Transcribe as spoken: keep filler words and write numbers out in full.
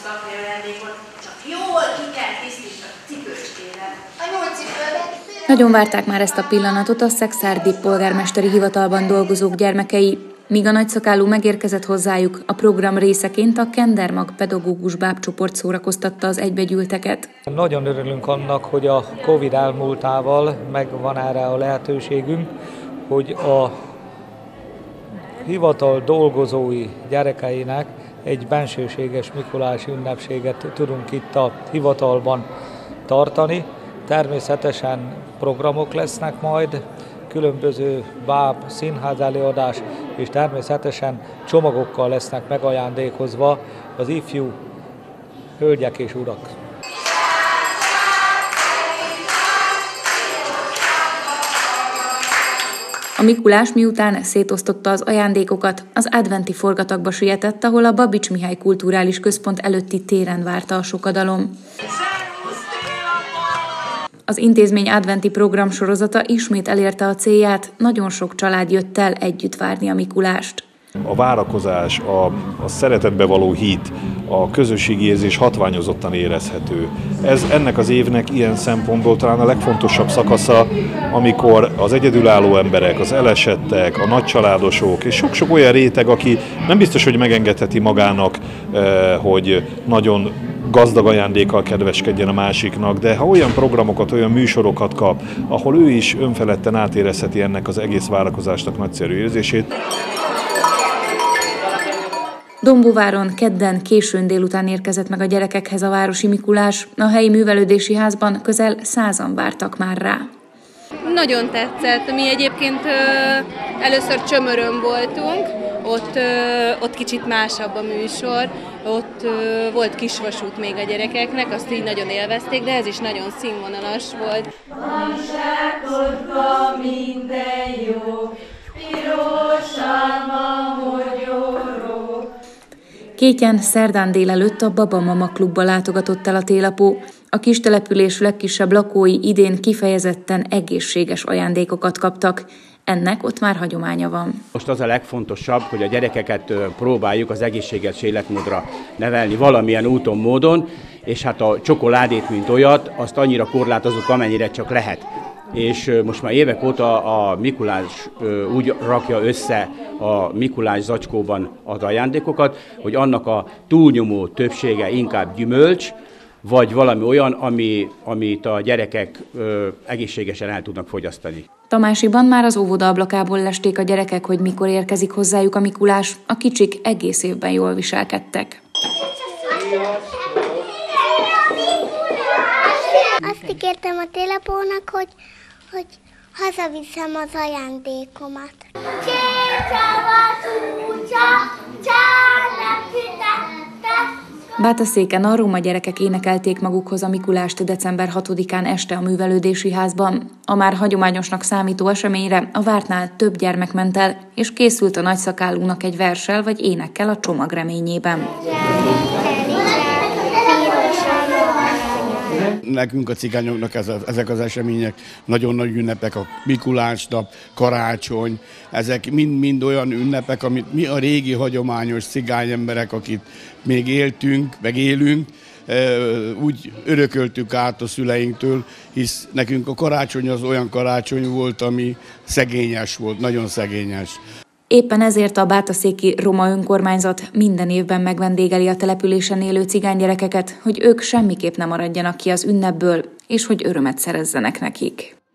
kapni ajándékot, csak jól ki kell tisztítani a cipőskével. A nyolc cipőben. Nagyon várták már ezt a pillanatot a szekszárdi polgármesteri hivatalban dolgozók gyermekei. Míg a nagyszakálú megérkezett hozzájuk, a program részeként a Kendermag pedagógus bábcsoport szórakoztatta az egybegyűlteket. Nagyon örülünk annak, hogy a Covid elmúltával megvan erre a lehetőségünk, hogy a hivatal dolgozói gyerekeinek egy bensőséges mikulási ünnepséget tudunk itt a hivatalban tartani. Természetesen programok lesznek majd, különböző báb, színház előadás, és természetesen csomagokkal lesznek megajándékozva az ifjú hölgyek és urak. A Mikulás miután szétosztotta az ajándékokat, az adventi forgatagba sietett, ahol a Babits Mihály Kulturális Központ előtti téren várta a sokadalom. Az intézmény adventi programsorozata ismét elérte a célját, nagyon sok család jött el együtt várni a Mikulást. A várakozás, a, a szeretetbe való hit, a közösségi érzés hatványozottan érezhető. Ez ennek az évnek ilyen szempontból talán a legfontosabb szakasza, amikor az egyedülálló emberek, az elesettek, a nagycsaládosok és sok-sok olyan réteg, aki nem biztos, hogy megengedheti magának, hogy nagyon gazdag ajándékkal kedveskedjen a másiknak, de ha olyan programokat, olyan műsorokat kap, ahol ő is önfeledten átérezheti ennek az egész várakozásnak nagyszerű érzését. Dombóváron kedden későn délután érkezett meg a gyerekekhez a városi Mikulás. A helyi művelődési házban közel százan vártak már rá. Nagyon tetszett. Mi egyébként ö, először Csömörön voltunk, ott, ö, ott kicsit másabb a műsor, ott ö, volt kisvasút még a gyerekeknek, azt így nagyon élvezték, de ez is nagyon színvonalas volt. Minden jó, pirosan van mogyoró. Kétjen szerdán délelőtt a Baba Mama klubba látogatott el a télapó. A kis település legkisebb lakói idén kifejezetten egészséges ajándékokat kaptak. Ennek ott már hagyománya van. Most az a legfontosabb, hogy a gyerekeket próbáljuk az egészséges életmódra nevelni valamilyen úton, módon, és hát a csokoládét, mint olyat, azt annyira korlátozunk, amennyire csak lehet. És most már évek óta a Mikulás úgy rakja össze a Mikulás zacskóban az ajándékokat, hogy annak a túlnyomó többsége inkább gyümölcs, vagy valami olyan, ami, amit a gyerekek ö, egészségesen el tudnak fogyasztani. Tamásiban már az óvoda ablakából lesték a gyerekek, hogy mikor érkezik hozzájuk a Mikulás. A kicsik egész évben jól viselkedtek. Azt ígértem a télapónak, hogy, hogy hazaviszem az ajándékomat. Bátaszéken a roma gyerekek énekelték magukhoz a Mikulást december hatodikán este a művelődési házban. A már hagyományosnak számító eseményre a vártnál több gyermek ment el, és készült a nagyszakálúnak egy verssel vagy énekkel a csomag reményében. Nekünk a cigányoknak ez a, ezek az események nagyon nagy ünnepek, a Mikulásnap, karácsony, ezek mind-mind olyan ünnepek, amit mi a régi hagyományos cigány emberek, akit még éltünk, meg élünk, úgy örököltük át a szüleinktől, hisz nekünk a karácsony az olyan karácsony volt, ami szegényes volt, nagyon szegényes. Éppen ezért a bátaszéki roma önkormányzat minden évben megvendégeli a településen élő cigánygyerekeket, hogy ők semmiképp nem maradjanak ki az ünnepből, és hogy örömet szerezzenek nekik.